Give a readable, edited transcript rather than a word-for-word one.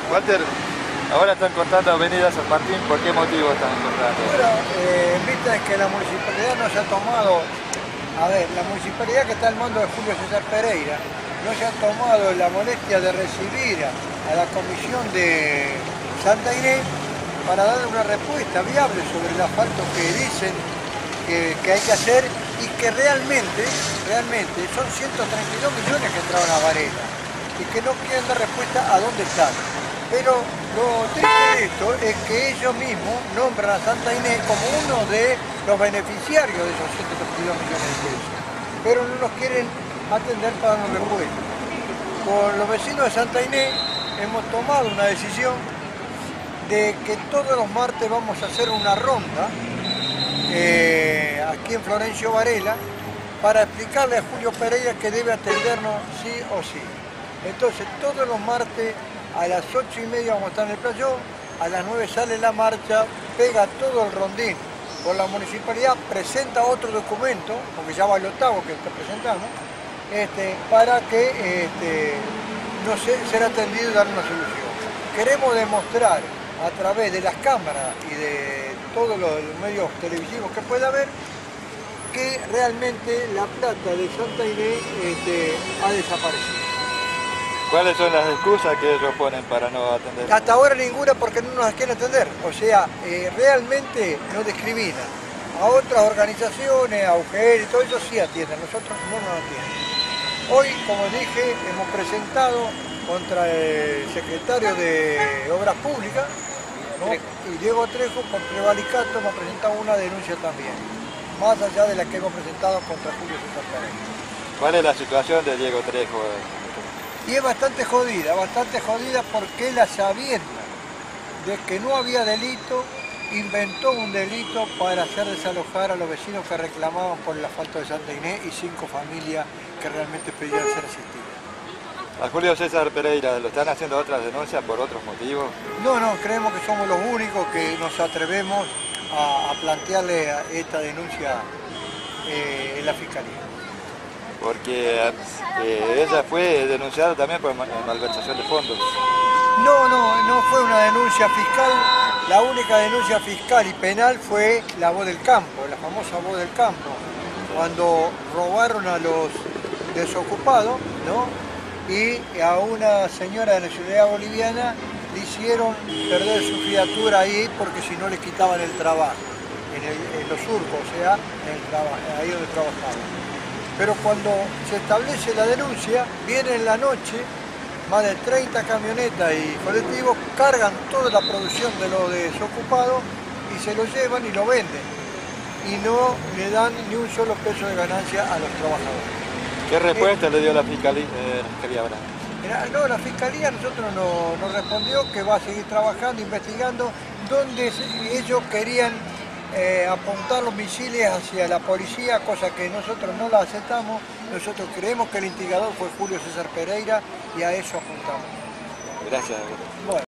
Walter, ahora están cortando Avenida San Martín, ¿por qué motivo están cortando? Bueno, viste que la municipalidad no se ha tomado, la municipalidad que está al mando de Julio César Pereira, no se ha tomado la molestia de recibir a la comisión de Santa Inés para darle una respuesta viable sobre el asfalto que dicen que hay que hacer y que realmente son 132 millones que entraron a Varela y que no quieren dar respuesta a dónde están. Pero lo triste de esto es que ellos mismos nombran a Santa Inés como uno de los beneficiarios de esos 132 millones de pesos, pero no los quieren atender para darnos respuesta. Con los vecinos de Santa Inés hemos tomado una decisión de que todos los martes vamos a hacer una ronda aquí en Florencio Varela para explicarle a Julio Pereira que debe atendernos sí o sí. Entonces todos los martes a las 8:30 vamos a estar en el playón, a las 9 sale la marcha, pega todo el rondín por la municipalidad, presenta otro documento, porque ya va el octavo que está presentando, para que no ser atendido y dar una solución. Queremos demostrar a través de las cámaras y de todos los medios televisivos que pueda haber que realmente la plata de Santa Inés ha desaparecido. ¿Cuáles son las excusas que ellos ponen para no atender? Hasta ahora ninguna, porque no nos quieren atender. O sea, realmente no discriminan. A otras organizaciones, a UGR y todo eso sí atienden, nosotros no nos atienden. Hoy, como dije, hemos presentado contra el secretario de Obras Públicas, ¿no? Y Diego Trejo, por prevaricato, hemos presentado una denuncia también, más allá de la que hemos presentado contra Julio César Pereira. ¿Cuál es la situación de Diego Trejo? Y es bastante jodida porque él, a sabiendas de que no había delito, inventó un delito para hacer desalojar a los vecinos que reclamaban por el asfalto de Santa Inés y 5 familias que realmente pedían ser asistidas. ¿A Julio César Pereira lo están haciendo otras denuncias por otros motivos? No, creemos que somos los únicos que nos atrevemos a plantearle esta denuncia en la Fiscalía. Porque ella fue denunciada también por malversación de fondos. No fue una denuncia fiscal. La única denuncia fiscal y penal fue la Voz del Campo, la famosa Voz del Campo, cuando robaron a los desocupados, ¿no? Y a una señora de nacionalidad boliviana le hicieron perder su criatura ahí porque si no le quitaban el trabajo, en los surcos, o sea, ahí donde trabajaban. Pero cuando se establece la denuncia, viene en la noche, más de 30 camionetas y colectivos cargan toda la producción de los desocupados y se lo llevan y lo venden. Y no le dan ni un solo peso de ganancia a los trabajadores. ¿Qué respuesta le dio la Fiscalía ahora? No, la Fiscalía a nosotros nos respondió que va a seguir trabajando, investigando, donde ellos querían apuntar los misiles hacia la policía, cosa que nosotros no la aceptamos. Nosotros creemos que el instigador fue Julio César Pereira y a eso apuntamos. Gracias. Bueno.